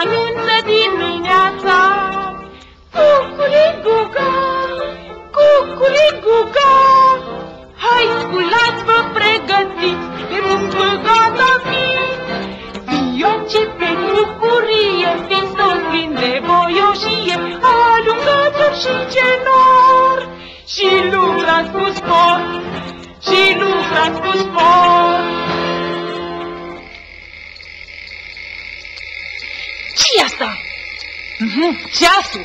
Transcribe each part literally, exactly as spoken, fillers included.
anunță dimineața. Cuculi-guga, cuculi-guga, hai sculați-vă, pregătiți, de muncă gata fiți. Ziua începe bucurie, fiind toți plini de voioșie, alungați-ori și cenor, și lucrați cu spor, și lucrați cu spor. Ce-i asta? Mhm, ceasul.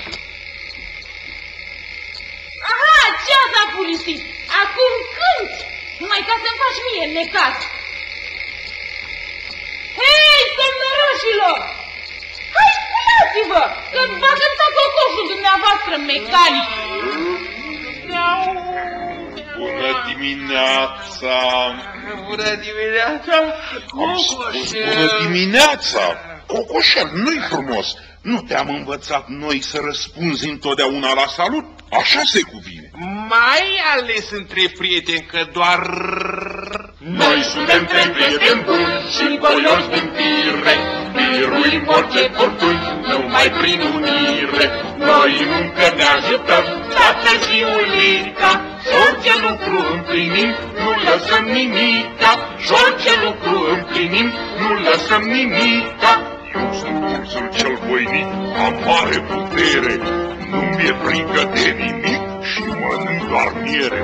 Aha, ceas a furisit. Acum cânti, numai ca să-mi faci mie necaz. Hei, somnoroșilor! Hai, sculați-vă, că va cânta cocoșul dumneavoastră mecanic. Bună dimineața! Bună dimineața, Cocoșel! Bună dimineața! Cocoșel, nu-i frumos! Nu te-am învățat noi să răspunzi întotdeauna la salut? Așa se cuvine. Mai ales între prieteni, că doar... Noi suntem trei prieteni buni și voioși din fire, biruim orice fortuni, numai prin unire. Noi încă ne ajutăm toată ziulica, și orice lucru împlinim, nu lăsăm nimica. Și orice lucru împlinim, nu lăsăm nimica. Eu sunt ursul cel voinic, am mare putere, nu mi-e frică de nimic și mănânc doar miere.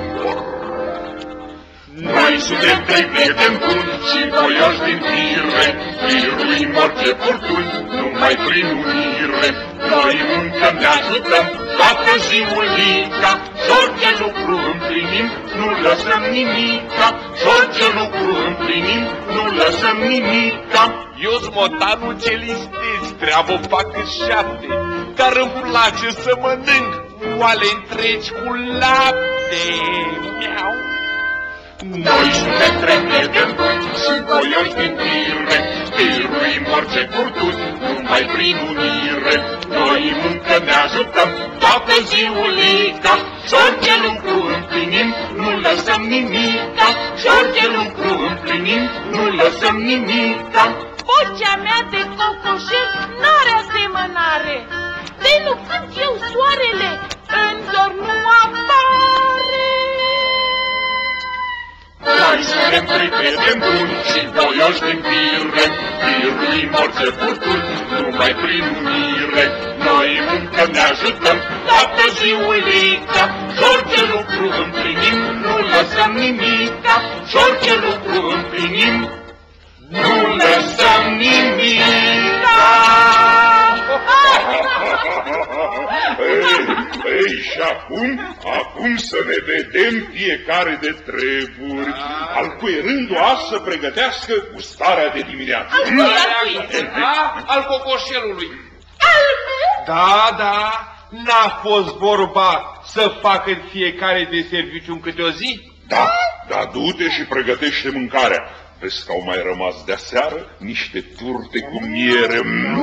Noi suntem trei prieteni buni și voioși din fire, biruim orice furtuni, numai prin unire. Noi încă ne ajutăm toată ziulica, și orice lucru împlinim, nu lăsăm nimica. Și orice lucru împlinim, nu lăsăm nimica. Eu-s motanul ce listez, treabă fac în șapte, dar îmi place să mănânc oale întregi cu lapte. Miau. Noi suntem trei prieteni buni și voioși din fire, biruim orice furtuni, numai prin unire. Noi încă ne ajutăm toată ziulica, și orice lucru împlinim, nu lăsăm nimica. Și orice lucru împlinim, nu lăsăm nimica. Vocea mea de cocoșel n-are asemănare, de nu cânt eu soarele, în zor nu apare. Noi suntem trei prieteni buni și voioși din fire, biruim orice furtuni, numai prin unire. Noi încă ne ajutăm toată ziulica, și orice lucru împlinim, nu lăsăm nimica. Și orice lucru împlinim, nu lăsăm nimica. Ei, ei, și acum, acum să ne vedem fiecare de treburi, al cui rândul azi să pregătească gustarea de dimineață. Da, al cocoșelului. Al meu? Da, da, n-a fost vorba să facă în fiecare de serviciu în câte o zi? Da, da, du-te și pregătește mâncarea. Vezi că au mai rămas de-aseară niște turte cu miere.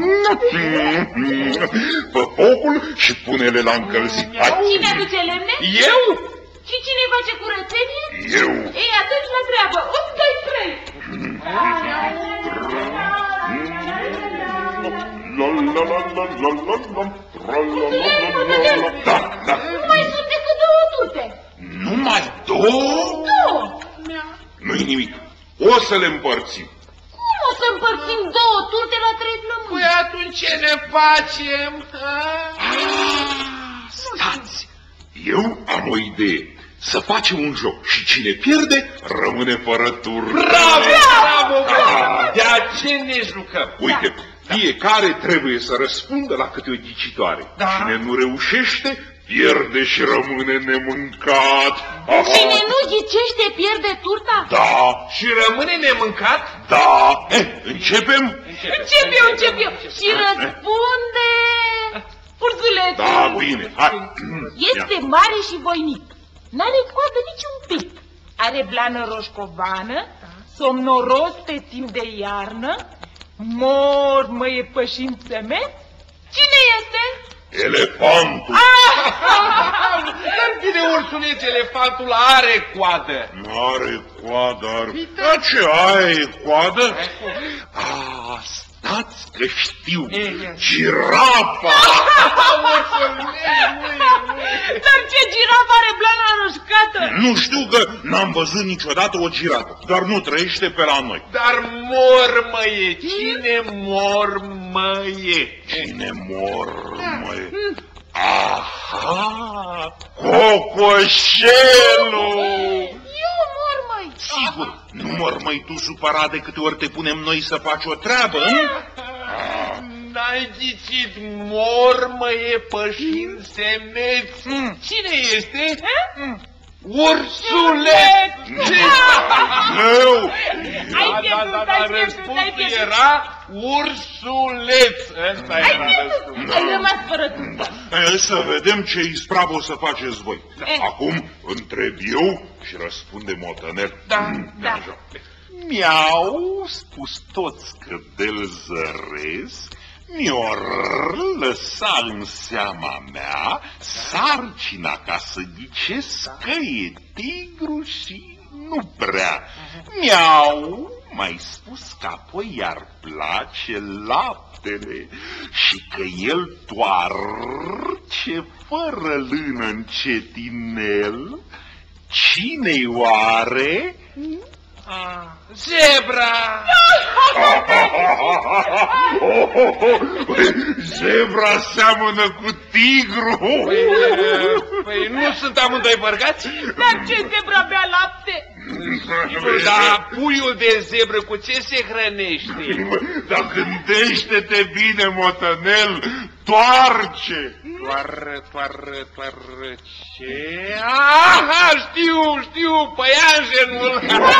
Fă focul și pune-le la încălzit. Hai. Cine aduce lemne? Eu? Și cine face curățenie? Eu. Ei, atunci la treabă. Un, doi, trei. Da, da. Nu mai sunt decât două turte. Numai două? Două. Nu-i nimic. O să le împărțim. Cum o să împărțim două turte la trei plămâni? Păi atunci ce ne facem? Ah, stați! Eu am o idee. Să facem un joc și cine pierde rămâne fără turte. Bravo! Bravo! Da. De ce ne jucăm? Uite, fiecare trebuie să răspundă la câte o ghicitoare. Da. Cine nu reușește, pierde și rămâne nemâncat. Cine nu ghicește pierde turta? Da, Și rămâne nemâncat? da. Eh, începem? Încep eu, încep eu. Și răspunde ursulețul. Da, bine, hai. Este mare și voinic. N-are coadă nici un pic. Are blană roșcovană, somnoros pe timp de iarnă, mormăie pășind țemet. Cine este? Elefantul. Dar bine, ursuleț, elefantul are coadă. N-are coadă, ar... Da, ce ai coadă? Ah, Stați că știu, girafa! Dar ce girafă are blana roșcată? Nu știu că n-am văzut niciodată o girafă, dar nu trăiește pe la noi. Dar mormăie, cine mormăie? Cine mormăie? Aha, cocoșelul! Eu mormăi. Sigur, nu mormăi tu supărat de câte ori te punem noi să faci o treabă, nu? N-ai ghicit, mormăie pășind semeți. Cine este? Ursuleț! Eu! Da, da, da, da, răspunsul era ursuleț. Ăsta era răspunsul. Ai rămas fără turtă. Să vedem ce ispravă o să faceți voi. Acum întreb eu și răspunde Motănel. Da, da. Mi-au spus toți că de-l zăresc, mi-or lăsa în seama mea sarcina ca să ghicesc că e tigru și nu prea. Mi-au mai spus că apoi i-ar place laptele și că el toarce fără lână încetinel. Cine-i oare? Zebra! Zebra seamănă cu tigru. Păi, păi nu sunt amândoi bărgați? Dar ce zebra bea lapte? Dar puiul de zebră cu ce se hrănește? Dar gândește-te bine, Motănel, toarce. Toară, toară, toară, ce? Aha, știu, știu, păianjenul!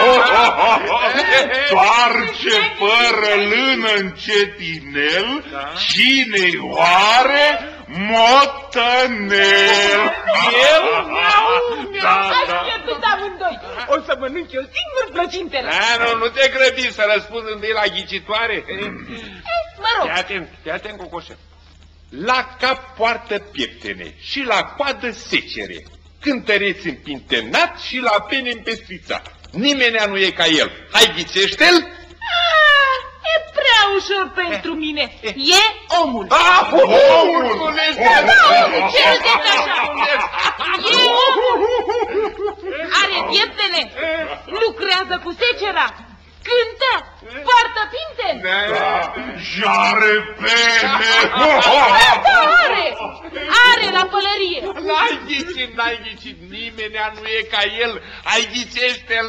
Toarce fără lână încetinel, da? Cine-i oare? Motănel! Eu? Da, da. Ați pierdut amândoi. O să mănânc eu singur plăcintele. Da, nu, nu te grăbi să răspunzi întâi la ghicitoare. Mă rog. Fii atent, fii atent, cocoșel. La cap poartă pieptene și la coadă secere, cântăreți împintenat și la pene împestrițat. Nimenea nu e ca el. Hai, ghicește-l! E prea ușor pentru mine. E omul. Ah, omul! Ce râdeți așa? E omul. Are pieptene, lucrează cu secera, cântă, poartă pinte. Da, și are pene. Are, are la pălărie. N-ai ghicit, n-ai ghicit, nimenea nu e ca el. Hai, ghicește-l.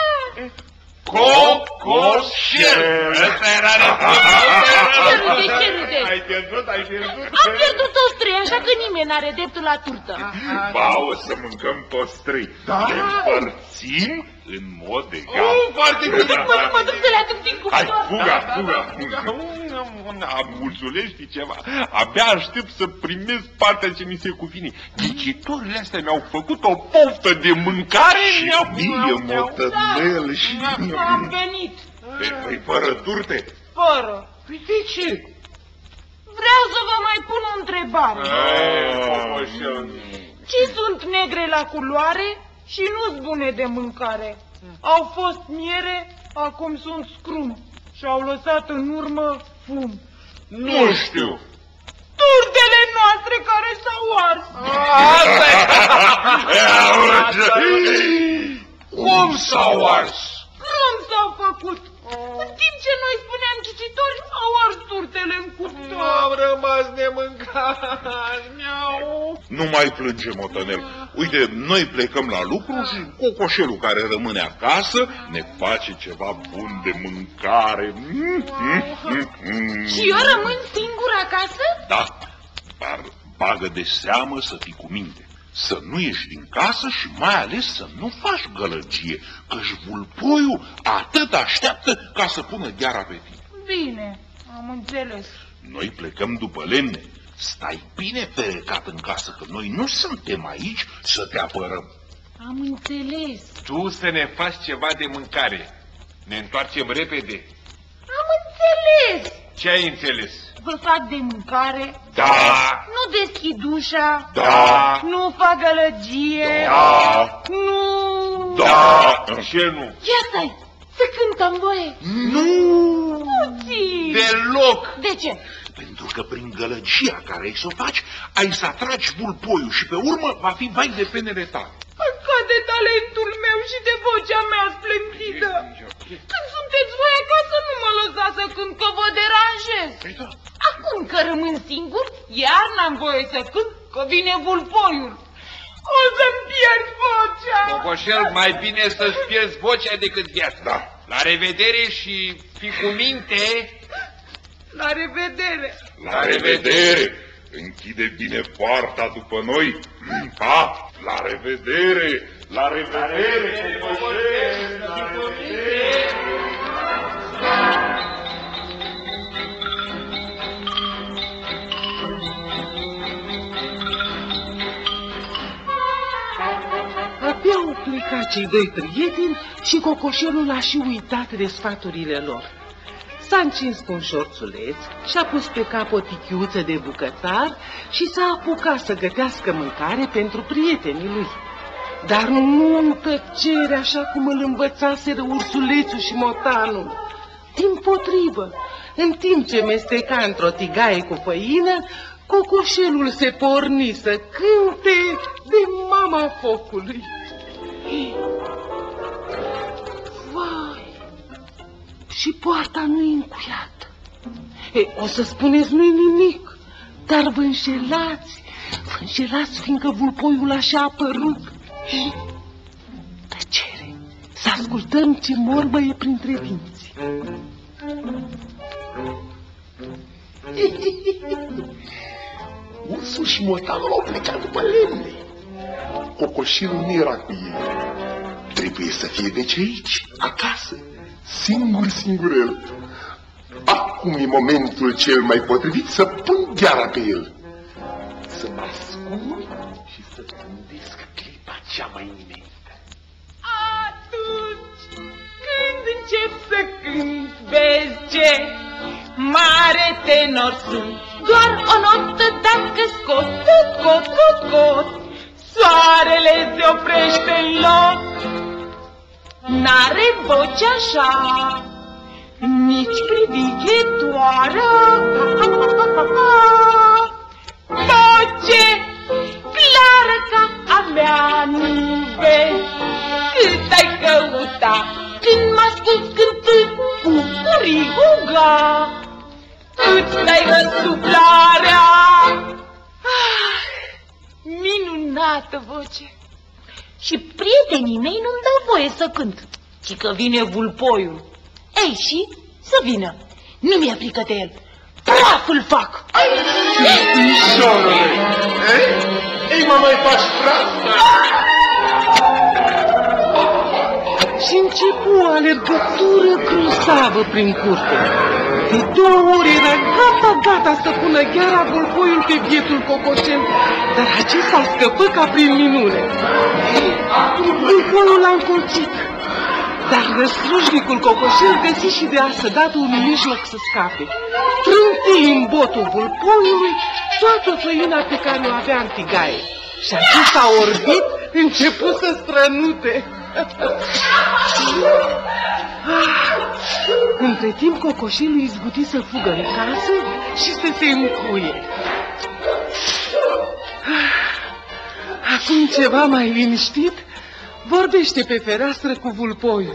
Cocoșel! Ăsta era răspunsul. Ce râde, ce râde? Ai pierdut, ai pierdut. Am pierdut toți trei, așa că nimeni n-are dreptul la turtă. Ba, o să mâncăm toți trei. Ne împărțim în mod egal. Oh, foarte bine. Mă duc să le aduc din Hai, cuptor. fuga, fuga, fuga. Mulțulești ceva. Abia aștept să primesc partea ce mi se cuvine. Ghicitorile astea mi-au făcut o poftă de mâncare. Și mie, Motănel, și mie. Am venit. Păi, fără turte? Fără. Păi de ce? Vreau să vă mai pun o întrebare. Cocoșel. Ce sunt negre la culoare și nu-s bune de mâncare? Au fost miere, acum sunt scrum și au lăsat în urmă fum. Nu știu. Turtele noastre care s-au ars. Asta e. Cum s-au ars? Cum s-au făcut? În timp ce noi spuneam cititori, au ars turtele în cuptor. Am rămas nemâncat. Miau. Nu mai plânge, Motănel. Uite, noi plecăm la lucru și cocoșelul care rămâne acasă ne face ceva bun de mâncare. Mm, mm, mm, mm. Și eu rămân singur acasă? Da, dar bagă de seamă să fii cu minte. Să nu ieși din casă și mai ales să nu faci gălăgie, că-și vulpoiul atât așteaptă ca să pună gheara pe tine. Bine, am înțeles. Noi plecăm după lemne. Stai bine perecat în casă, că noi nu suntem aici să te apărăm. Am înțeles. Tu să ne faci ceva de mâncare. Ne întoarcem repede. Am înțeles. Ce ai înțeles? Vă fac de mâncare. Da. Nu deschid ușa. Da. Nu fac gălăgie. Da. Nu. Da. Ce nu? Ia stai. Să cântăm voie? Nu! Puțin! Deloc! De ce? Pentru că prin gălăgia care ai să o faci, ai să atragi vulpoiul și pe urmă va fi vai de penele tale. Păcat de talentul meu și de vocea mea splendidă. Când sunteți voi acasă, nu mă lăsați să cânt, că vă deranjez. Păi da. Acum că rămân singur, iar n-am voie să cânt, că vine vulpoiul. O să-mi pierd vocea. Cocoșel, mai bine să-ți pierzi vocea decât viața. Da. La revedere și fii cu minte. La revedere. La revedere! Închide bine poarta după noi. Pa! La revedere! La revedere! La revedere! Abia au plecat cei doi prieteni și cocoșelul a și uitat de sfaturile lor. S-a încins cu un șorțuleț și-a pus pe cap o tichiuță de bucătar și s-a apucat să gătească mâncare pentru prietenii lui. Dar nu în tăcere, așa cum îl învățaseră ursulețul și motanul. Dimpotrivă, în timp ce mesteca într-o tigaie cu făină, cocoșelul se porni să cânte de mama focului. Vai, și poarta nu-i încuiată. E, o să spuneți, nu-i nimic, dar vă înșelați, vă înșelați, fiindcă vulpoiul așa a apărut. Tăcere, să ascultăm ce morbă e printre dinți. Ursul și motanul au plecat după lemne. Cocoșelul nu era cu ei. Trebuie să fie deci aici, acasă, singur, singurel. Acum e momentul cel mai potrivit să pun gheara pe el. Să mă ascund și să gândesc clipa cea mai nimenită. Atunci când încep să cânt, vezi ce mare tenor sunt. Doar o notă dacă scot, cot, cot, cot, soarele se oprește în loc. N-are voce așa, nici privighetoară. Voce clară ca a mea nu vezi. Cât ai căuta când mă ascult cântând cu curiguga. Îți dai răsuflarea. Ah, minunată voce. Și prietenii mei nu-mi dau voie să cânt, ci că vine vulpoiul. Ei, și să vină. Nu mi-e frică de el. Praf îl fac. Mișorule! Ei, mă mai faci praf? Și începu o alergătură grozavă prin curte. De două ori era gata, gata să pună gheara vulpoiul pe bietul cocoșel, dar acesta scăpă ca prin minune. Vulpoiul l-a încolțit, dar răslujnicul cocoșel găsi și de asădatul un mijloc să scape. Trânti în botul vulpoiului toată făina pe care o avea în tigaie și acesta orbit început să strănute. Între timp, cocoșelul izbuti să fugă în casă și să se încuie. Acum, ceva mai liniștit, vorbește pe fereastră cu vulpoiul.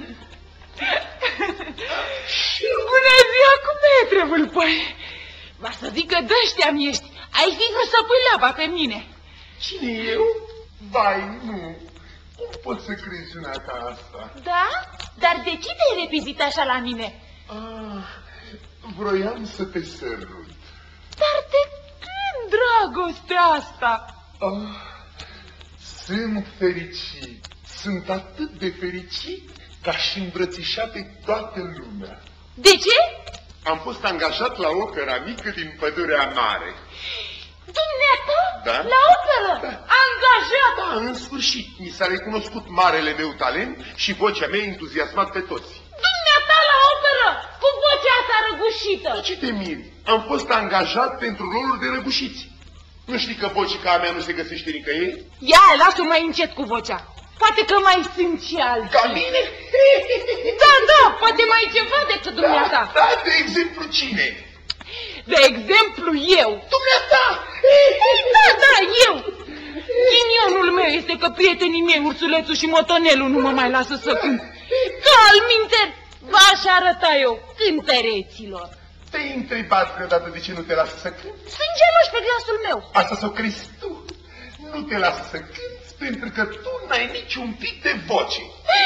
Bună ziua, cum metre, vulpoi? Va să zic că dăștea-mi ești. Ai fi vrut să pui laba pe mine. Cine eu? Vai, nu. Cum poți să crezi una ca asta? Da? Dar de ce te-ai repezit așa la mine? Ah, vroiam să te sărut. Dar de când dragostea asta? Ah, sunt fericit. Sunt atât de fericit ca și îmbrățișat pe toată lumea. De ce? Am fost angajat la opera mică din Pădurea Mare. Dumneata? Da? La operă? Da. Angajat? Da, în sfârșit, mi s-a recunoscut marele meu talent și vocea mea entuziasmat pe toți. Dumneata la operă, cu vocea asta răgușită. De ce te miri? Am fost angajat pentru roluri de răgușiți. Nu știi că vocea a mea nu se găsește nicăieri? Ia, lasă-o mai încet cu vocea. Poate că mai sunt și alții. Ca mine? Da, da, poate mai ceva decât dumneata. Da, da, de exemplu cine? De exemplu eu. Dumneata! Da, da, eu. Ghinionul meu este că prietenii mei, ursulețul și motonelul, nu mă mai lasă să cânt. Că alminter v-aș arăta eu cântăreților. Te-ai întrebat vreodată de ce nu te lasă să cânti? Sunt geloși pe glasul meu. Asta s-o crezi tu. Nu te lasă să cânti pentru că tu n-ai niciun pic de voce.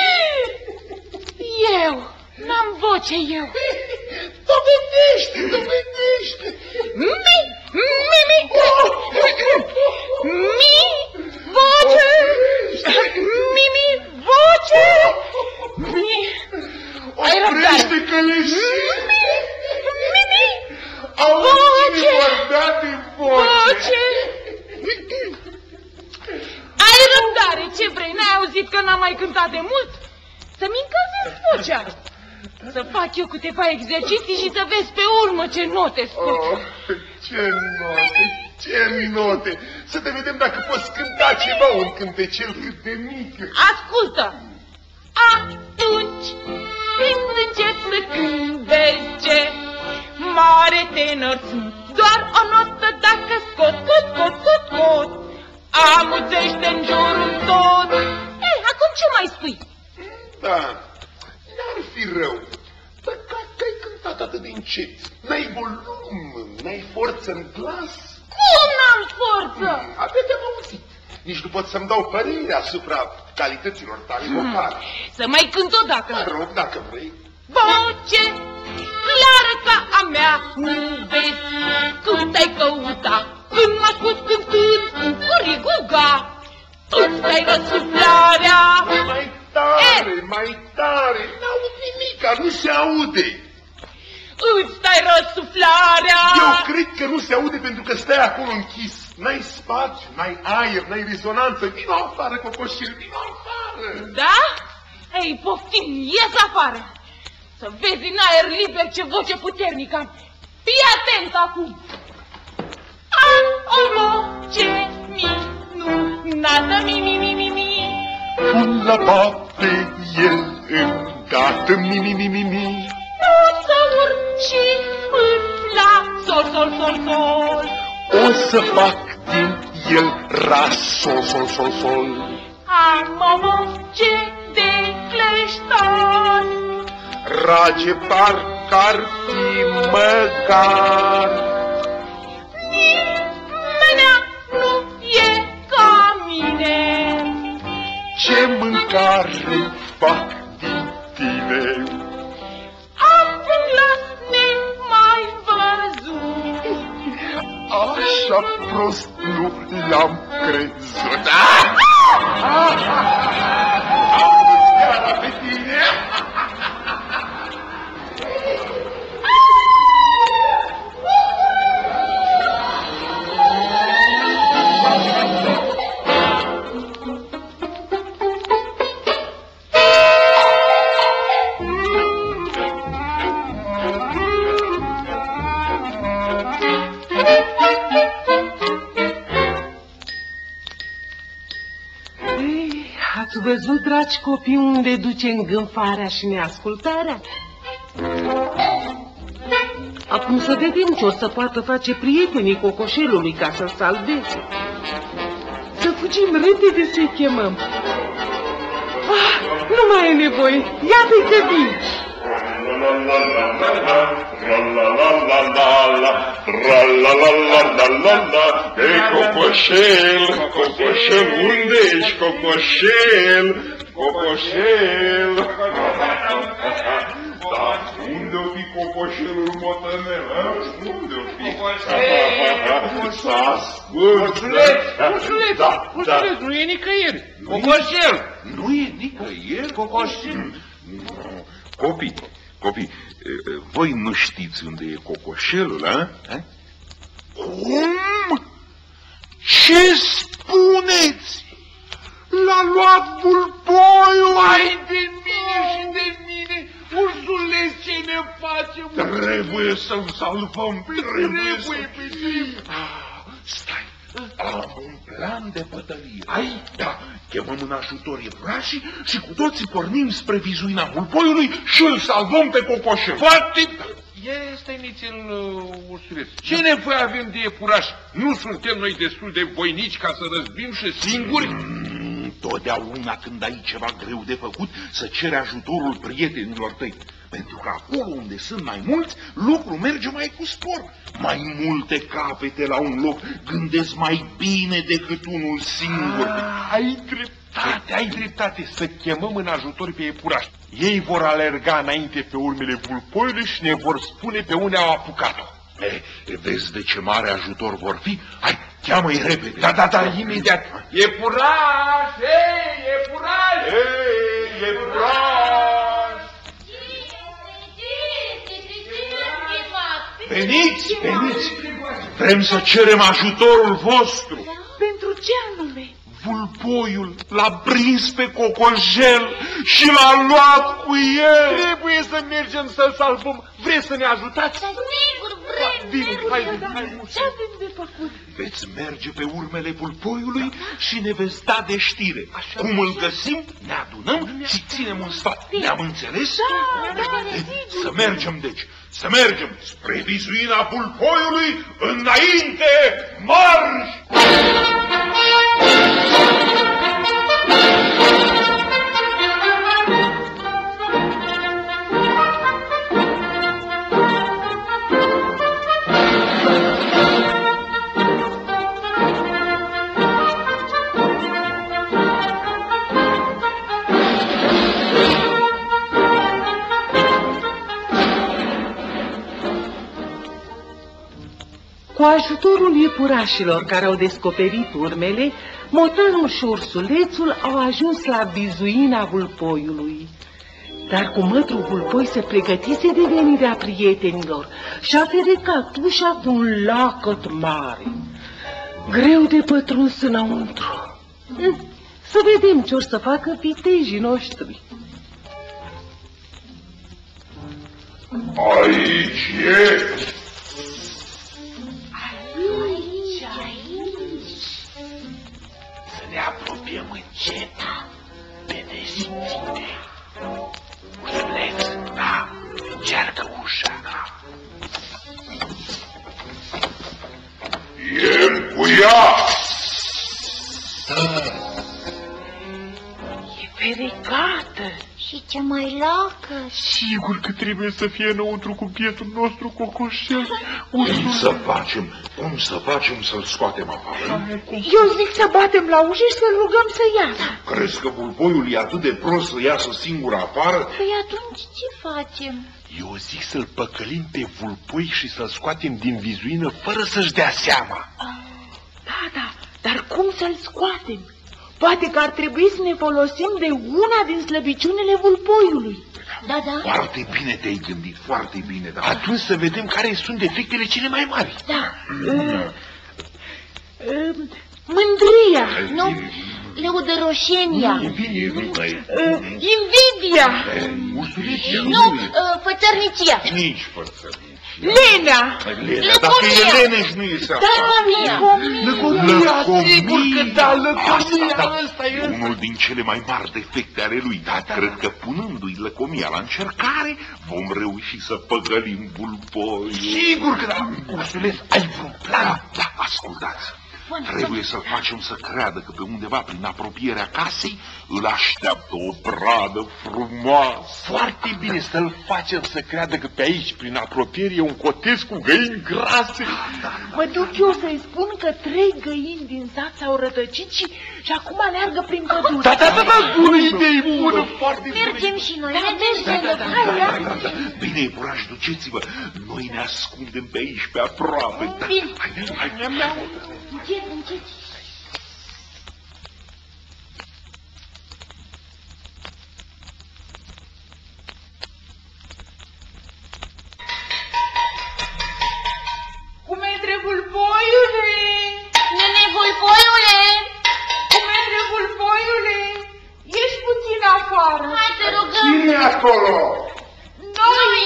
Eu n-am voce, eu. Dovedește, dovedește. Mi, mi, mi, mi, voce, mi, mi, voce, mi. Ai răbdare. Oprește călășii. Mi, mi, Auzi cine vorbea de voce. Ai răbdare, ce vrei? N-ai auzit că n-am mai cântat de mult? Să-mi încălzesc vocea. Să fac eu câteva exerciții și să vezi pe urmă ce note scot. Oh, ce note, ce note. Să te vedem dacă poți cânta ceva, un cântecel cât de mic. Ascultă! Atunci, când încep să cânt, vezi ce mare tenor sunt. Doar o notă dacă scot, scot, scot, scot, scot. Amuțește în jurul tot. Ei, acum ce mai spui? Da, n-ar fi rău. Dar că ai cântat atât de încet. N-ai volum, n-ai forță în glas. Cum n-am forță? Abia te-am auzit. Nici nu pot să-mi dau părere asupra calităților tale vocale. Să mai cânt odată. Mă rog, dacă vrei. Voce clară ca a mea, nu vezi cum te-ai căuta. Când mă ascult cântând cu curiguga, îți dai răsuflarea. Mai tare, e? mai tare, n-aud nimica, nu se aude. Îți dai răsuflarea. Eu cred că nu se aude pentru că stai acolo închis. N-ai spațiu, n-ai aer, n-ai rezonanță. Vino afară, cocoșel, vino afară. Da? Ei, poftim, ies afară. Să vezi în aer liber ce voce puternică am. Fii atent acum. Am o voce minunată, mi, mi, mi, mi, mi. La bate el îndată, mi, mi, mi, mi, mi. O să urc și până la sol, sol, sol, sol. O să fac din el ras, sol, sol, sol, sol. Am o voce de cleștar. Rage parcă-ar fi măcar. Nimenea nu e ca mine. Ce mâncare fac din tine? Am un glas nemai văzut. Așa prost nu l-am crezut. Am seara pe tine. Ați văzut, dragi copii, unde duce îngânfarea și neascultarea? Acum să vedem ce o să poată face prietenii cocoșelului ca să-l salveze. Să fugim repede să-i chemăm. Ah, nu mai e nevoie, iată-i că vin. Tra-la-la-la-la-la, ei, cocoșel, cocoșel, unde ești, cocoșel, cocoșel? Da, unde-o fi cocoșelul motănel, a? Unde-o fi? S-a ascult. Ursuleț, Da, ursuleț, nu e nicăieri. Cocoșel. Nu e nicăieri cocoșel? Nu. Copii, copii, voi nu știți unde e cocoșelul, a? Cum? Ce spuneți? L-a luat vulpoiul! Hai de mine și de mine, ursuleț, ce ne facem? Trebuie să-l salvăm, trebuie, Trebuie să... pe timp. Ah, stai, Am un plan de bătălie. Ai? Da, chemăm în ajutor iepurașii și cu toții pornim spre vizuina vulpoiului și îl salvăm pe cocoșel. Foarte... Este nițel, uh, ursuleț. Ce nevoie avem de iepuraș? Nu suntem noi destul de voinici ca să răzbim și singuri? Mm, totdeauna când ai ceva greu de făcut, să cere ajutorul prietenilor tăi. Pentru că acolo unde sunt mai mulți, lucrul merge mai cu spor. Mai multe capete la un loc gândesc mai bine decât unul singur. Ah, ai dreptate, ai dreptate. Să chemăm în ajutor pe iepurași. Ei vor alerga înainte pe urmele vulpoiului și ne vor spune pe unde au apucat-o. E, vezi de ce mare ajutor vor fi? Hai, cheamă-i repede. Da, da, da, imediat. Iepuraș, ei, iepuraș! Ei, iepuraș! Veniți, veniți! Vrem să cerem ajutorul vostru. Pentru ce anume? Vulpoiul l-a prins pe cocoșel și l-a luat cu el. Trebuie să mergem să-l salvăm. Vreți să ne ajutați? Sigur, vrem. Bine, hai, hai, ce avem de făcut? Veți merge pe urmele vulpoiului și ne veți da de știre. Așa. Cum îl găsim, ne adunăm și ținem un sfat. Ne-am înțeles? Da, da, da, să mergem, deci. Să mergem spre vizuina vulpoiului. Înainte, marș! Cu ajutorul iepurașilor care au descoperit urmele, motanul și ursulețul au ajuns la vizuina vulpoiului. Dar cu mătrul vulpoi se pregătise de venirea prietenilor și a ferecat ușa cu un lacăt mare. Greu de pătruns înăuntru. Să vedem ce or să facă vitejii noștri. Aici e! Ne apropiem încet, pe nesimțire. Ursuleț, da, încearcă ușa, da. E cu ea! E ferecată. Și ce mai lacă? Sigur că trebuie să fie înăuntru cu bietul nostru cocoșel. Cum să facem? Cum să facem să-l scoatem afară? Eu zic să batem la ușă și să-l rugăm să iasă. Crezi că vulpoiul e atât de prost să iasă singur afară? Păi atunci ce facem? Eu zic să-l păcălim pe vulpoi și să-l scoatem din vizuină fără să-și dea seama. Da, da, dar cum să-l scoatem? Poate că ar trebui să ne folosim de una din slăbiciunile vulpoiului. Da, da. Foarte bine te-ai gândit, foarte bine, da. Atunci să vedem care sunt defectele cele mai mari. Da. Uh, uh, mândria. Nu, leudăroșenia. Bine, bine. Uh, invidia. Ursuleția. Nu, uh, fățărnicia. Nici fățărnicia. Lenea. Lenea, dacă e leneș, nu e seama. Lăcomia. Sigur că da, lăcomia, Da, ăsta e. unul din cele mai mari defecte ale lui. Da, da. Cred că punându-i lăcomia la încercare, vom reuși să păgălim vulpoiul. Sigur că da. Ursuleț, ai vreun plan? Da, da, ascultați. Trebuie să-l facem să creadă că pe undeva prin apropierea casei îl așteaptă o pradă frumoasă. Foarte bine să-l facem să creadă că pe aici, prin apropiere, e un cotez cu găini grase. Mă duc eu să-i spun că trei găini din sat s-au rătăcit și, și acum aleargă prin pădure. Da, da, da, da, bună idee, bună, foarte bună. Mergem și noi, Da, mergem. da, da, da, da, da. Bine, iepurași, duceți-vă. Noi ne ascundem pe aici, pe aproape. Da. Bine. Hai, hai, hai. Încet, încet. Cum e vulpoiule? Nene, vulpoiule! Cum e vulpoiule? Ieși puțin afară. Hai, te rugăm. Cine e acolo? Noi,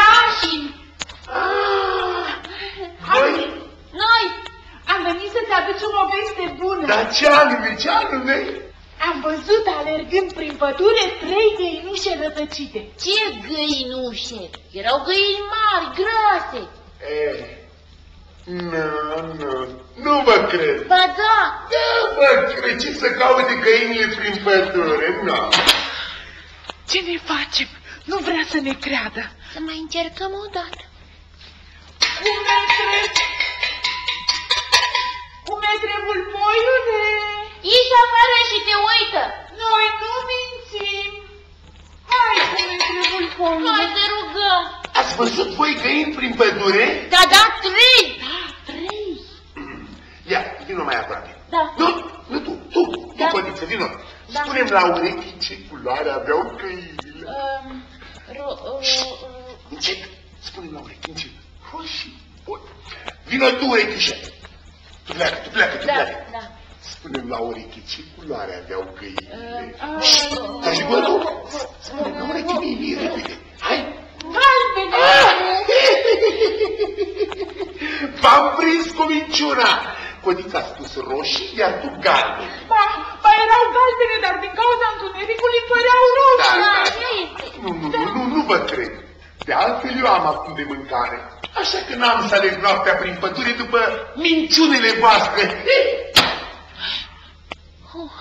iepurașii. Noi? Noi. Am venit să-ți aducem Crăciun o veste bună. Dar ce anume, ce anume? Am văzut alergând prin pădure trei găinușe rătăcite. Ce găinușe? Erau găini mari, grase. Eh, nu, nu, nu vă cred. Ba da. Da, vă cred, ce să caute găinile prin pădure, nu. Ce ne facem? Nu vrea să ne creadă. Să mai încercăm o dată. Cum metre? Cum metre, vulpoiule? Ieși afară și te uită. Noi nu mințim. Hai, cum metre, vulpoiule. Hai te rugăm. Ați văzut voi găini prin pădure? Da, da, trei. Da, trei. Ia, vino mai aproape. Da. Nu, nu tu, tu, Da. tu, Pătiță, vino. Da. Spune-mi la urechi ce culoare aveau găinile. Um, ro, uh, Încet, spune-mi la urechi, încet. Roșii, bun. Vino tu, urechișă. Tu pleacă, tu pleacă, tu da, pleacă. da. Spune-mi la urechi ce culoare aveau găinile. Uh, Stai și bă, tu. Spune-mi la urechi mie, mie, repede. Hai. Galbene. V-am prins cu minciuna. Codița a spus roșii, iar tu galbene. Ba, ba erau galbene, dar din cauza întunericului păreau roșii. Da, da. nu Nu, nu, nu, nu, nu vă cred. De altfel eu am acum de mâncare. Așa că n-am să aleg noaptea prin pădure după minciunile voastre. Oh.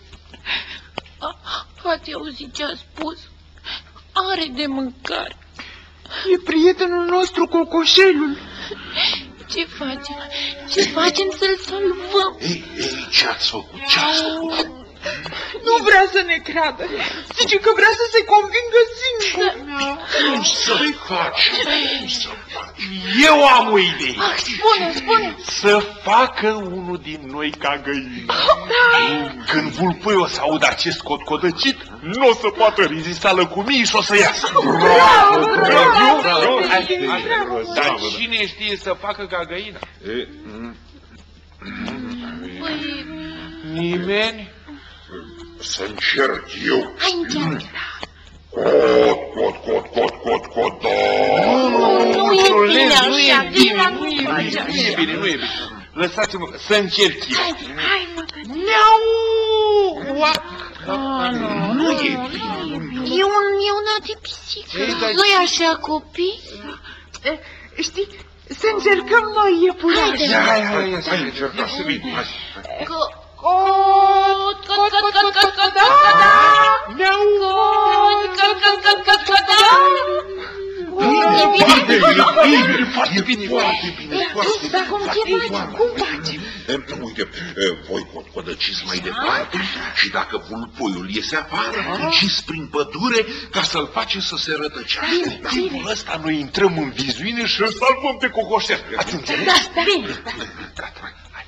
Ați auzit ce a spus? Are de mâncare. E prietenul nostru, cocoșelul. Ce facem? Ce facem să-l salvăm? Ei, ei, ce-ați făcut? Ce-ați făcut? Nu vrea să ne creadă. Zice că vrea să se convingă singur. Cum să faci? Cum să faci? Eu am o idee. Ah, spune, spune. Să facă unul din noi ca găină. Când vulpoi o să audă acest cotcodăcit, nu o să poată rezista lăcumii și o să iasă. Bravo, bravo, bravo. bravo. Dar cine știe să facă ca găina? Păi, Nimeni? Să încerc eu. hai încearcă. Cot, cot, cot, cot, cot, cot, da. Nu e bine Nu e așa, bine, Dina, nu e faci bine, așa. nu e bine, nu e bine. Lăsați-mă să încerc eu. Hai, hai, mă, că... Nu, nu e bine. E un, e una de pisică. Ei, dar- Nu-i așa, copii? Eh, Știi, să încercăm noi iepuraș. Ia, hai, hai, hai, să încercăm să vin. Hai. Că... Cot, cot, cot, cot, cot, cot, da! Miau. Cot, cot, cot, cot, cot, cot, da! Foarte bine, foarte bine, foarte bine, foarte Dar cum ce bine. faci? Cum faci? Uite, voi cotcodăciți mai departe și dacă vulpoiul iese afară, ieșiți prin pădure ca să-l faceți să se rătăcească. În timpul ăsta noi intrăm în vizuine și îl salvăm pe cocoșel. Ați înțeles? Da, bine. Gata, hai.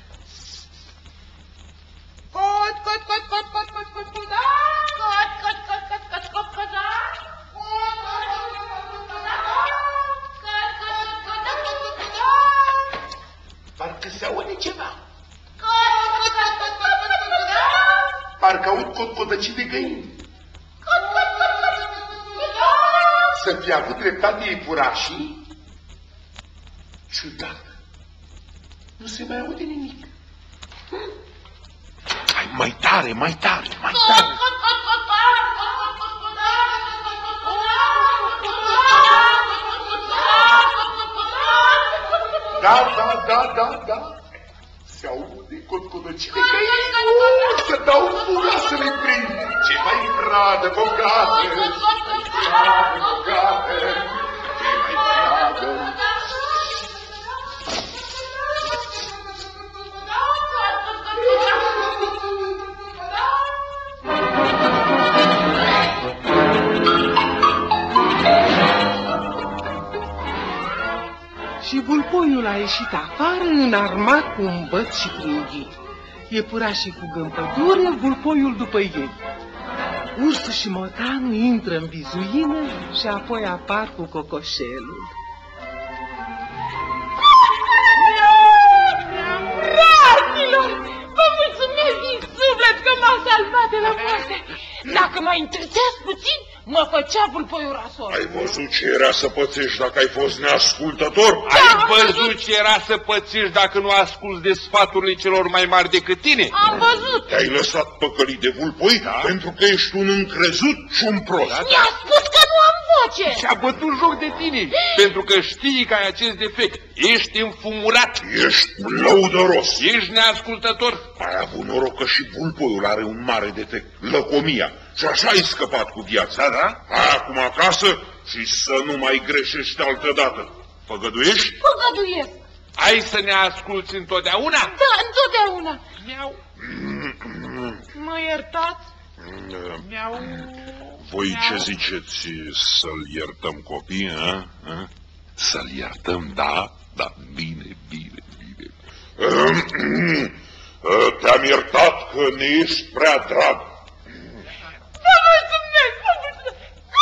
Cot, cot, cot, cot, cot, cot, cot, cot, da! Cot, cot, cot, cot, cot, cot, cot, da! Cot, cot, cot, cot, cot, cot, da! Cot, cot, cot, cot, cot, cot, cot, da! Parcă se aude ceva. Cot, cot, cot, cot, cot, cot, cot, da! Parcă aud cotcodăcii de găini. Cot, cot, cot, cot, cot, cot, cot, da! Să fie avut dreptate iepurașii. Ciudat. Nu se mai aude nimic. Hai, mai tare, mai tare, mai Cot, tare. cot, cot, cot, da! Cot, cot, cot, cot, da! Cot, cot, cot, cot, da! Cot, cot, cot, da! Cot, cot, cot, da! Da, da, da, da, da. Se aude cotcodăcii de găini. Uh, să dau fura să le prind. Ce mai pradă bogată. Pradă bogată. Ce mai pradă. Și vulpoiul a ieșit afară înarmat cu un băț și pringhii. Iepurașii fugă în pădure, vulpoiul după ei. Ursul și motanul intră în vizuină și apoi apar cu cocoșelul. Fraților, vă mulțumesc din suflet că m-ați salvat de la moarte. Dacă mai întârziați puțin, mă făcea vulpoiul rasol. Ai văzut ce era să pățești dacă ai fost neascultător? Da, Ai văzut ce era să pățești dacă nu asculți de sfaturile celor mai mari decât tine? Am văzut. Te-ai lăsat păcălit de vulpoi da? pentru că ești un încrezut și un prost. Da, mi-a spus că nu am voce. Și-a bătut joc de tine, pentru că știi că ai acest defect. Ești înfumurat. Ești lăudăros. Ești neascultător. Ai avut noroc că și vulpoiul are un mare defect, lăcomia. Și așa ai scăpat cu viața, da? Hai acum acasă și să nu mai greșești altădată. Făgăduiești? Făgăduiesc. Ai să ne asculți întotdeauna? Da, întotdeauna. Miau. Mă iertați? Miau. Voi Miau. ce ziceți, să-l iertăm copii, a? A? Să-l iertăm, da? Da, bine, bine, bine. Te-am iertat că ne ești prea drag. Vă mulțumesc, vă mulțumesc.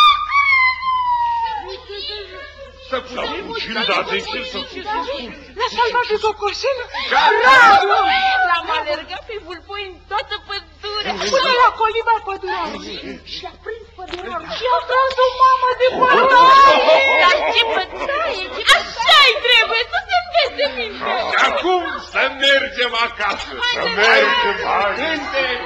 Să fugim, da, de ce să fugim? L-a salvat pe cocoșelul? Bravo! L-am alergat pe vulpoi în toată pădurea. Până la coliba pădurarului. Și-a prins pădurarul și a tras o mamă de pădure. Dar ce bătaie! Așa-i trebuie să se învețe minte. Și acum să mergem acasă. Să mergem, hai!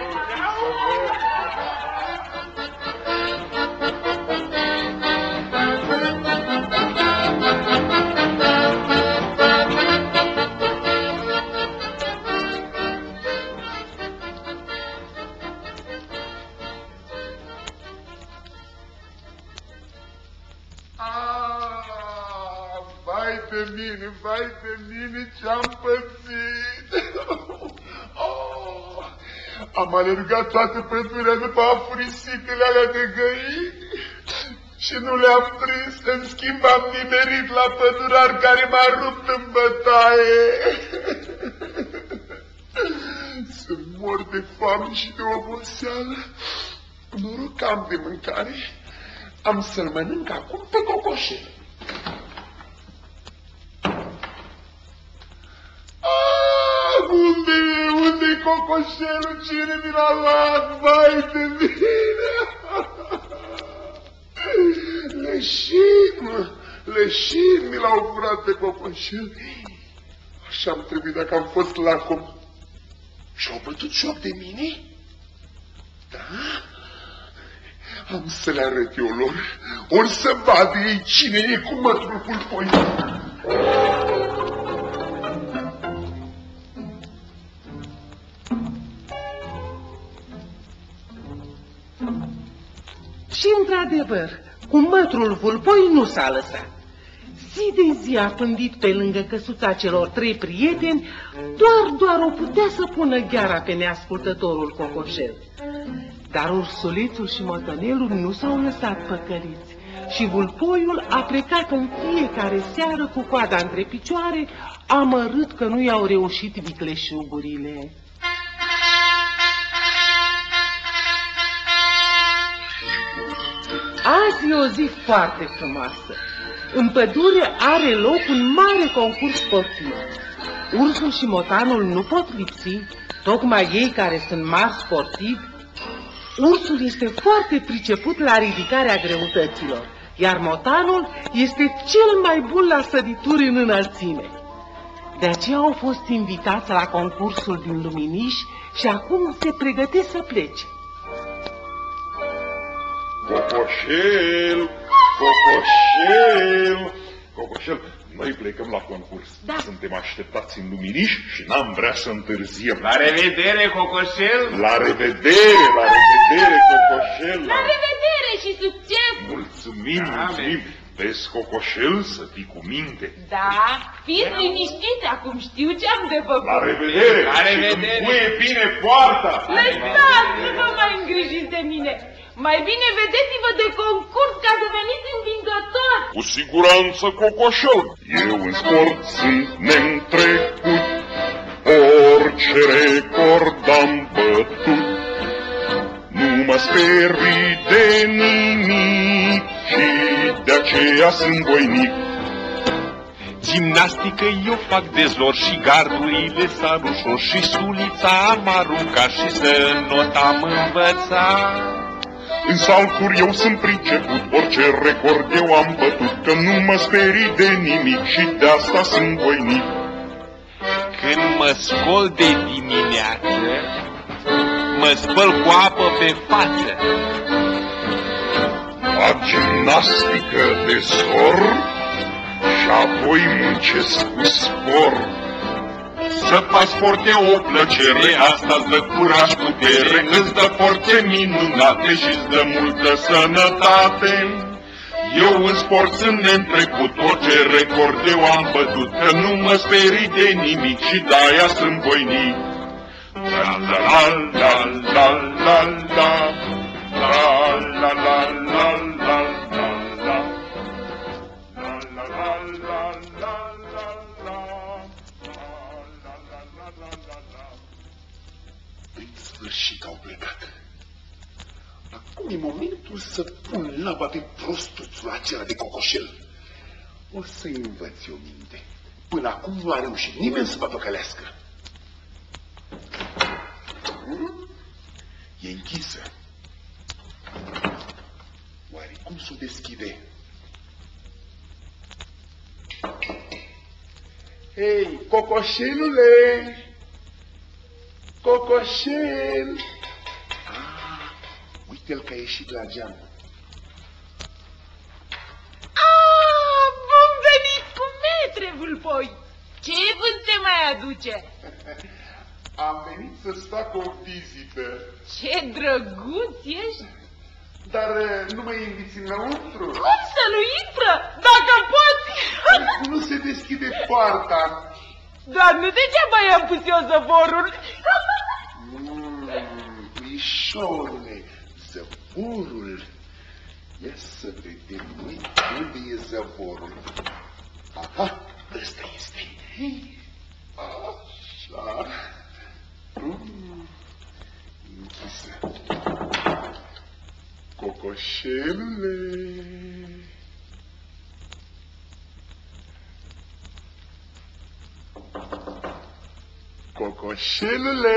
Vai de mine, vai de mine, ce-am pățit! Oh, am alergat toată pădurea după afurisițele alea de găini și nu le-am prins. În schimb am nimerit la pădurar care m-a rupt în bătaie. Sunt mort de foame și de oboseală. Noroc că am de mâncare. Am să-l mănânc acum pe cocoșel. Unde e? Unde-i cocoșelul? Cine mi l-a luat? Vai de mine! Leșin! Leșin mi l-au furat pe cocoșel. Așa-mi trebuie dacă am fost lacom. Și-au bătut joc de mine? Da? Am să le arăt eu lor. Ori să vadă ei cine e cu mătrul vulpoi. Și într-adevăr, cu mătrul vulpoi nu s-a lăsat. Zi de zi a pândit pe lângă căsuța celor trei prieteni, doar, doar o putea să pună gheara pe neascultătorul cocoșel. Dar ursulețul și motănelul nu s-au lăsat păcăliți și vulpoiul a plecat în fiecare seară cu coada între picioare, amărât că nu i-au reușit vicleșugurile. Azi e o zi foarte frumoasă. În pădure are loc un mare concurs sportiv. Ursul și motanul nu pot lipsi, tocmai ei care sunt mari sportivi. Ursul este foarte priceput la ridicarea greutăților, iar motanul este cel mai bun la sărituri în înălțime. De aceea au fost invitați la concursul din Luminiș și acum se pregătesc să plece. Cocoșel, Cocoșel, Cocoșel, noi plecăm la concurs. Da. Suntem așteptați în Luminiș și n-am vrea să întârziem. La revedere, Cocoșel! La revedere, la revedere, Cocoșel! La revedere și succes! Mulțumim, Da, mulțumim! Vezi, Cocoșel, să fii cu minte. Da, fiți liniștiți, acum știu ce am de făcut. La revedere! La revedere. Și încuie bine poarta! Lăsați, nu vă mai îngrijiți de mine. Mai bine vedeți-vă de concurs ca să veniți învingători. Cu siguranță, Cocoșel! Eu în sport sunt neîntrecut, orice record am bătut. Nu mă sperii de nimic și de aceea sunt voinic. Gimnastică eu fac de zor și gardurile sar ușor și sulița am aruncat și să not am învățat. În salcuri eu sunt priceput, orice record eu am bătut, că nu mă sperii de nimic și de asta sunt voinic. Când mă scol de dimineață, mă spăl cu apă pe față. Fac gimnastică de sor și apoi muncesc cu spor. Să faci sport e o plăcere, asta-ți dă curaj, putere, îți dă forțe minunate și-ți dă multă sănătate. Eu în sport sunt neîntrecut, orice record eu am bătut, că nu mă sperii de nimic și de-aia sunt voinic. La la la la la la la la la la la la. În sfârșit au plecat. Acum e momentul să pun laba pe prostuțul acela de cocoșel. O să-i învăț eu minte. Până acum nu a reușit nimeni să mă păcălească. Hmm? E închisă. Oare cum s-o deschide? Hei, cocoșelule! Cocoșel! Ah, uite-l că a ieșit la geam. Ah, bun venit cu metre, Vâlpoi! Ce vânt te mai aduce? Am venit să-ți fac o vizită. Ce drăguț ești! Dar nu mă inviți înăuntru? Cum să nu intră? Dacă poți! Nu se deschide poarta. Dar nu degeaba i-am pus eu zăvorul. Mm, Mișorule, zăvorul. Ia să vedem noi unde e zăvorul. Aha, ăsta este. Așa. Mm, închisă. Cocoșelule. Cocoșelule.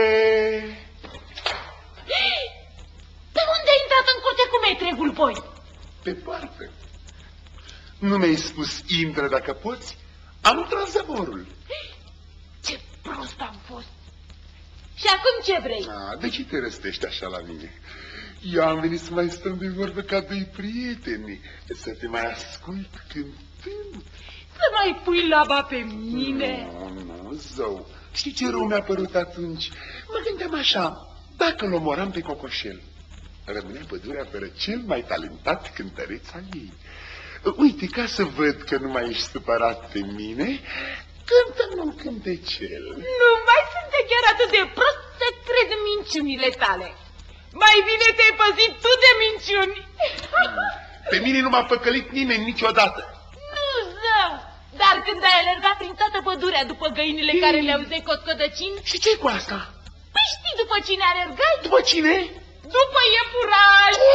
De unde ai intrat în curte cu metre, Vâlpoi? Pe parte. Nu mi-ai spus intră dacă poți? Am tras zăvorul. Ce prost am fost. Și acum ce vrei? A, de ce te răstești așa la mine? Eu am venit să mai stăm de vorbă ca doi prieteni, să te mai ascult cântând. Să mai pui laba pe mine? Nu, nu, zău. Știi ce rău mi-a părut atunci? Mă gândeam așa, dacă-l omoram pe cocoșel, rămânea pădurea fără cel mai talentat cântăreț al ei. Uite, ca să văd că nu mai ești supărat pe mine, cântă-mi un cântecel. Nu mai sunt chiar atât de prost să cred în minciunile tale. Mai bine te-ai păzit tu de minciuni. Pe mine nu m-a păcălit nimeni niciodată. Nu, zău, dar când ai alergat prin toată pădurea după găinile care le-au zecot codăcini... Și ce-i cu asta? Păi știi după cine alergai? După cine? După iepurași.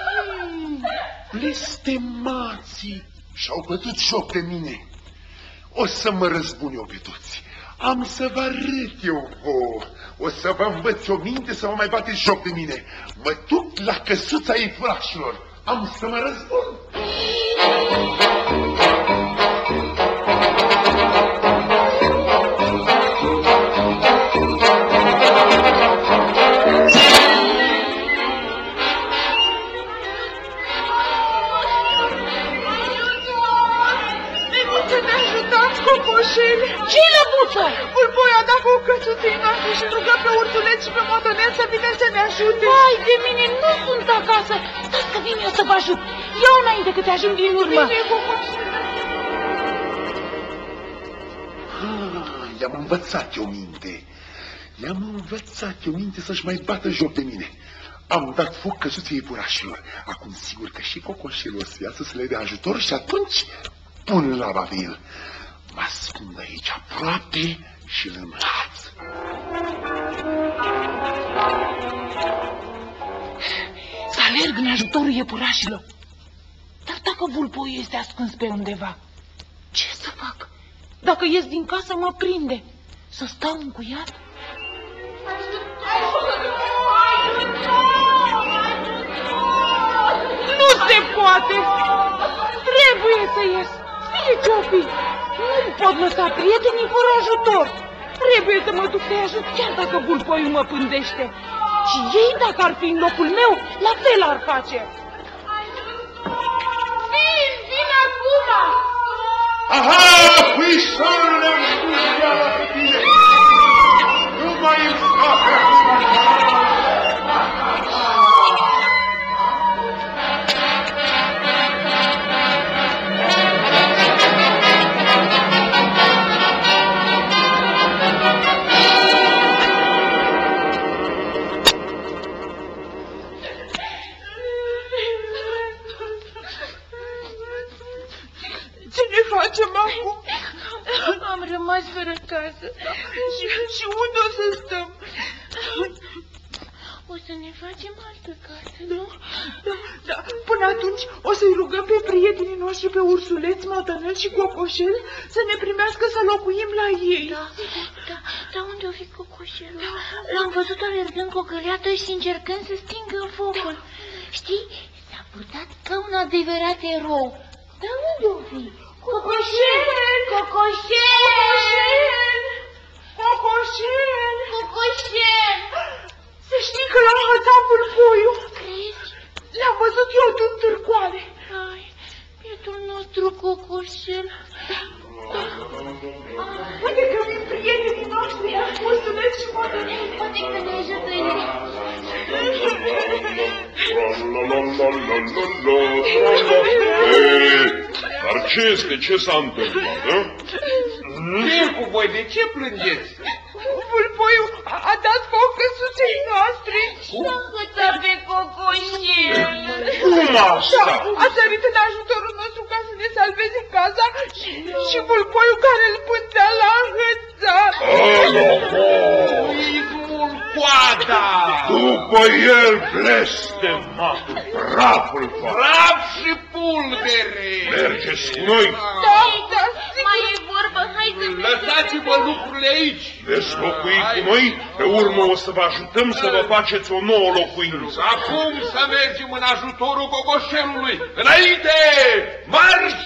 Blestemații și-au bătut joc de mine. O să mă răzbun eu pe toți. Am să vă arăt eu vouă. O să vă învăț o minte să vă mai bateți joc de mine. Mă duc la căsuța iepurașilor. Am să mă răzbun. Ce lăbuță? Vâlpoi a dat cu o căsuță noastră și rugă pe ursuleț și pe motonel să vină să ne ajute. Vai de mine, nu sunt acasă. Stați că vin eu să vă ajut. Iau înainte că te ajung din urmă. Ah, i-am învățat eu minte. I-am învățat eu minte să-și mai bată joc de mine. Am dat foc căsuței iepurașilor. Acum sigur că și cocoșelul o să iasă să le dea ajutor și atunci pun laba pe el. Mă ascund aici aproape și îl înlaț. Să alerg în ajutorul iepurașilor. Dar dacă Vâlpoi este ascuns pe undeva, ce să fac? Dacă ies din casă, mă prinde. Să stau încuiat? poate. Trebuie să ies. Fie ce-o fi. Nu pot lăsa prietenii fără ajutor. Trebuie să mă duc să-i ajut chiar dacă vulpoiul mă pândește. Și ei, dacă ar fi în locul meu, la fel ar face. Vin, vin acum! Aha, puișorule, am spus iară pe tine! Nu mai îmi scape acum! facem acum? Am rămas fără casă. Și, și unde o să stăm? O să ne facem altă casă, da, nu? Da, da. Până atunci o să-i rugăm pe prietenii noștri, pe ursuleț, motanel și cocoșel, să ne primească să locuim la ei. Da, da, dar unde o fi cocoșelul? L-am văzut alergând cu o găleată și încercând să stingă focul. Știi, s-a purtat ca un adevărat erou. Dar unde o fi? Cocoșel! Cocoșel! Cocoșel! Cocoșel! Să știi că l-am învățat vulpoiul. Crezi? L-am văzut eu din târcoale. Ai, bietul nostru cocoșel. Poate că vin prietenii noștri, ursuleț și motanel. Poate că ne ajută ei. Dar ce este? Ce s-a întâmplat, da? Ce e cu voi? De ce plângeți? Vulpoiul a, a dat foc căsuței noastre. S-a hățat pe cocoșel. Cum asta? A sărit în ajutorul nostru ca să ne salveze casa și, și vulpoiul care îl pândea l-a hățat. Ismul coada! După el blestematul, praful fac. Praf și pulbere! Mergeți cu noi! Da, da, Mai e vorbă, hai să mergem. Lăsați-vă lucrurile aici! Veți locui cu noi, pe urmă o să vă ajutăm să vă faceți o nouă locuință. Acum să mergem în ajutorul cocoșelului! Înainte! Marș!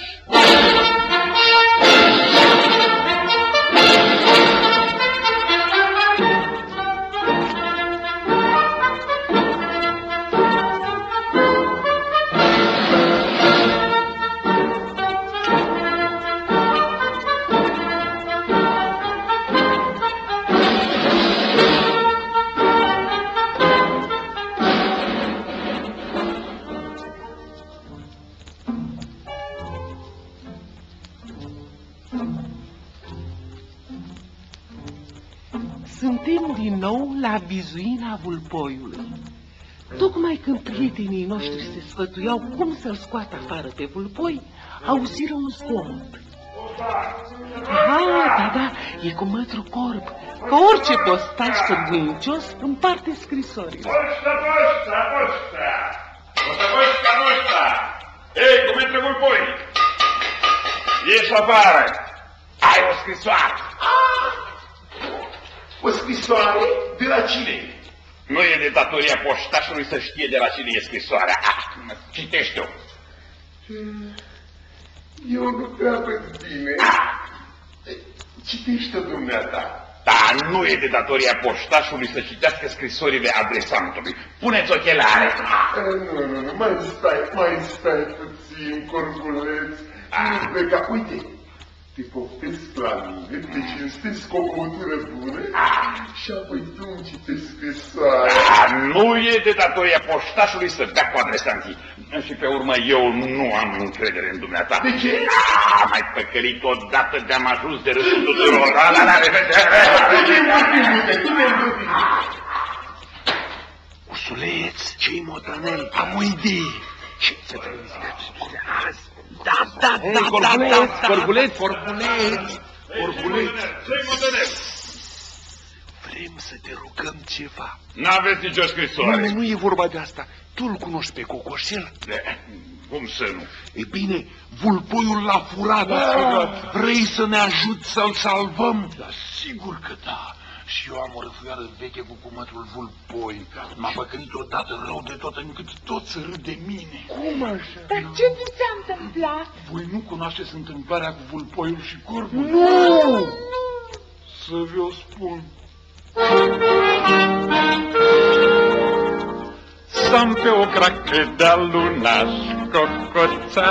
Suntem din nou la vizuina vulpoiului. Tocmai când prietenii noștri se sfătuiau cum să-l scoată afară pe vulpoi, auziră un zgomot. Aha, da, da, e cu mătru Corb, că orice postaș sârguincios împarte scrisorile. Posta, posta, posta! Posta, posta, posta! Ei, cum intră vulpoi? Ieși afară! Ai o scrisoare! O scrisoare? De la cine? Nu e de datoria poștașului să știe de la cine e scrisoarea. Ah, citește-o. Eu nu prea văd bine. Citește-o dumneata. Dar nu e de datoria poștașului să citească scrisorile adresantului. Puneți ochelare. Nu, nu, nu, mai stai, mai stai puțin, corbuleț. Nu pleca. Uite, te poftesc la mine, te cinstesc cu o băutură bună și apoi tu îmi citești scrisoarea. Da, nu e de datoria poștașului să dea cu adresanții. Și pe urmă eu nu am încredere în dumneata. De ce? Ah, mai păcălit odată de-am ajuns de râsul tuturor. La, la, la, revedere! Ursuleț, ce-i motanel? Am o idee. Ce să trebuie azi? Da, da, da, da, da, Corbuleț, corbuleț, corbuleț. Ce-i motanel? Vrem să te rugăm ceva. N-aveți nicio scrisoare. Nu, nu e vorba de asta. Tu-l cunoști pe cocoșel? De, cum să nu? E bine, vulpoiul l-a furat. Vrei să ne ajuți să-l salvăm? Da, sigur că da. Și eu am o răfuială veche cu cumătul Vulpoi. M-a păcălit odată rău de tot încât toți râd de mine. Cum așa? Dar ce ți s-a întâmplat? Voi nu cunoașteți întâmplarea cu Vulpoiul și Corbul? Nu! Să vi-o spun. Stăm pe o cracă de-a lunaș cocoțat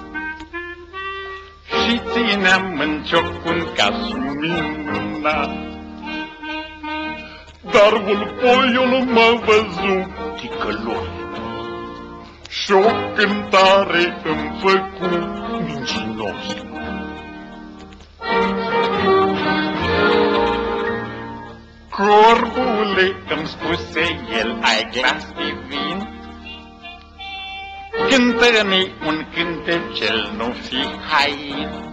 și țineam în cioc un caș minunat. Dar Vulpoiul mă văzu ticălos și-o cântare îmi făcu mincinos. Corbule, îmi spuse el, ai glas divin, cântă-ne un cântecel, nu fi hain.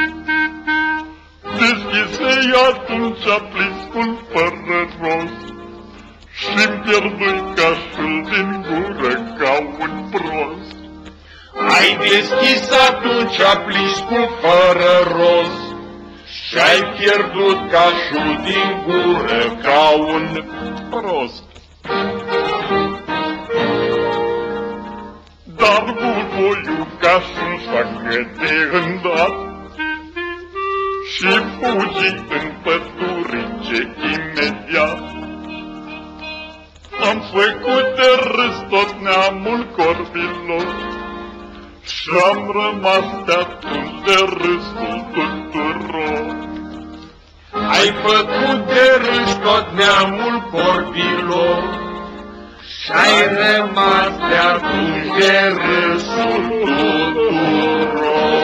Deschise atunci pliscul fără rost și-mi pierdui cașul din gură ca un prost. Ai deschis atunci pliscul fără rost și-ai pierdut cașul din gură ca un prost. Dar Vulpoiul cașul s-a de îndat și fugi în pădurice imediat. Am făcut de râs tot neamul corbilor și-am rămas de atunci de râsul tuturor. Ai făcut de râs tot neamul corbilor și-ai rămas de atunci de râsul tuturor.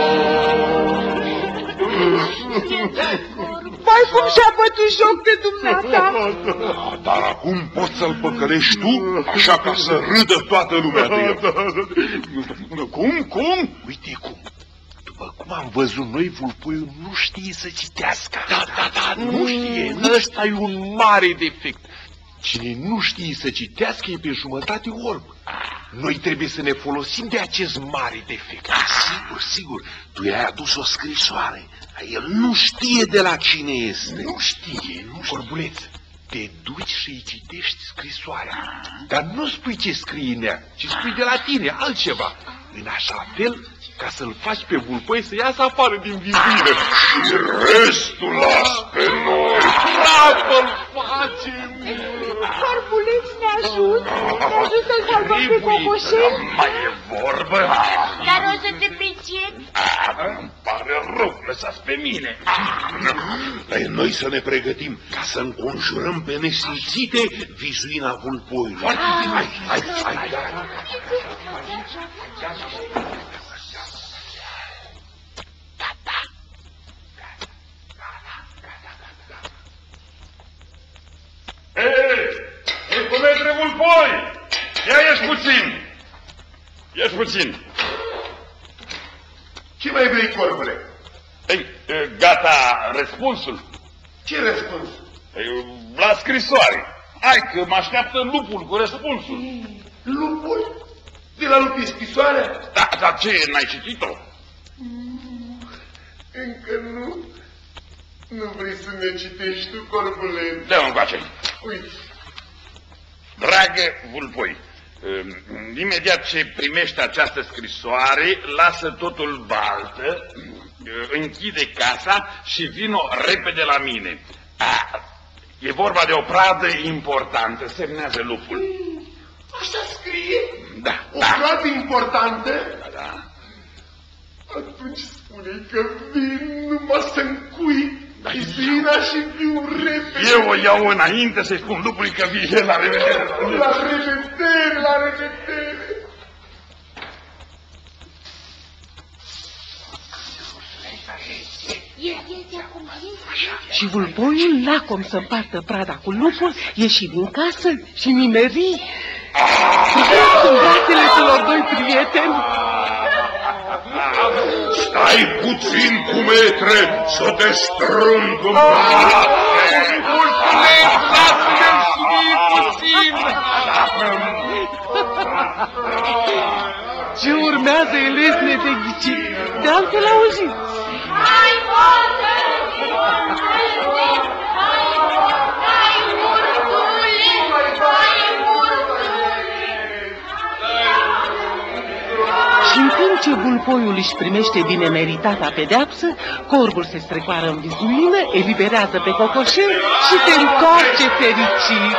Vai, cum și-a bătut joc de dumneata! Dar acum poți să-l păcălești tu, așa ca să râdă toată lumea de el. Cum, cum? Uite cum. După cum am văzut noi, Vulpoiul nu știe să citească. Da, da, da, nu știe. Ăsta e un mare defect. Cine nu știe să citească e pe jumătate orb. Noi trebuie să ne folosim de acest mare defect. Da, sigur, sigur. Tu i-ai adus o scrisoare. El nu știe de la cine este. Nu știe, nu știe. Corbuleț, te duci și îi citești scrisoarea. Dar nu spui ce scrie în ea, ci spui de la tine altceva. În așa fel ca să-l faci pe Vulpoi să iasă afară din vizuire. Și restul las pe noi. Bravo-l facem! Corbuleț, ne ajut! Ne ajut să-l salvăm pe Cocoșel! Mai e vorbă? Dar o să te pricep? Îmi pare rău, lăsați pe mine. Dar noi să ne pregătim ca să înconjurăm pe nesimțite vizuina Vulpoiului. Foarte bine! Hai, hai, hai, hai! Ei, Nicometre Vulpoi, ia ieși puțin, ieși puțin. Ce mai vrei, Corbule? Ei, gata răspunsul? Ce răspuns? Ei, la scrisoare. Hai că mă așteaptă lupul cu răspunsul. Lupul? De la lupi scrisoarea? Da, dar ce, n-ai citit-o? Încă nu. Nu vrei să ne citești tu, Corbule? Dă-mă încoace. Uite. Dragă Vulpoi, imediat ce primești această scrisoare, lasă totul baltă, închide casa și vino repede la mine. A, e vorba de o pradă importantă, semnează lupul. Așa scrie? Da, o da. pradă importantă? Da, da. Atunci spune că vin numai să-mi Da, Izina și viu repede. Eu o iau înainte să-i spun lupului că vine. La revedere! La revedere, la revedere! Și Vulpoiul, lacom să împartă prada cu lupul, ieși din casă și nimeri. În brațele celor doi prieteni. Stai puțin, cumetre, să te strâng în brațe! Mulțumesc, lasă-mi și mie puțin! Ce urmează, Elesne, de ghicit? De altfel auzit. Hai, poate! Hai, hai, hai, ce vulpoiul își primește bine meritata pedeapsă, corbul se strecoară în vizuină, eliberează pe cocoșel și se întoarce fericit.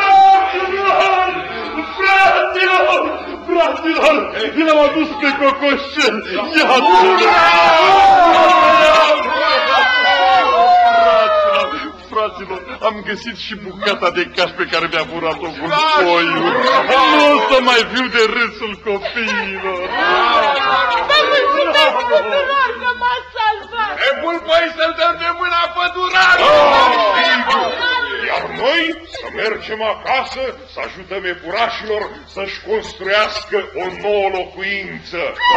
Fraților! Fraților! L-am adus pe cocoșel! Iată-l! Fraților, am găsit și bucata de caș pe care mi-a furat-o vulpoiul. Nu o să mai fiu de râsul copiilor. Vă mulțumesc tuturor că m-ați salvat! E vulpoi să-l dăm de mâna pădurară! Iar noi să mergem acasă, să ajutăm epurașilor să-și construiască o nouă locuință.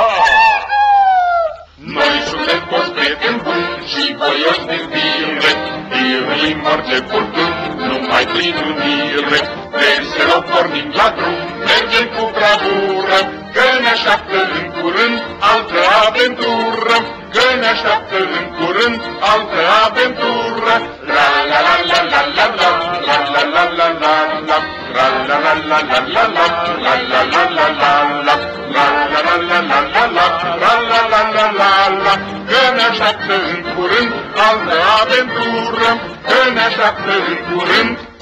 Noi suntem toți prieteni buni și voioși din fire, biruim orice furtun, numai prin unire. Veselor pornim la drum, mergem cu bravură, că ne așteaptă în curând altă aventură, că ne așteaptă în curând altă aventură. La la la la la la la, la la la la la la, la la la la la la la, la la la la la la, la la la la la la la, la la la la la la, că ne așteaptă în curând altă aventură, că ne așteaptă în curând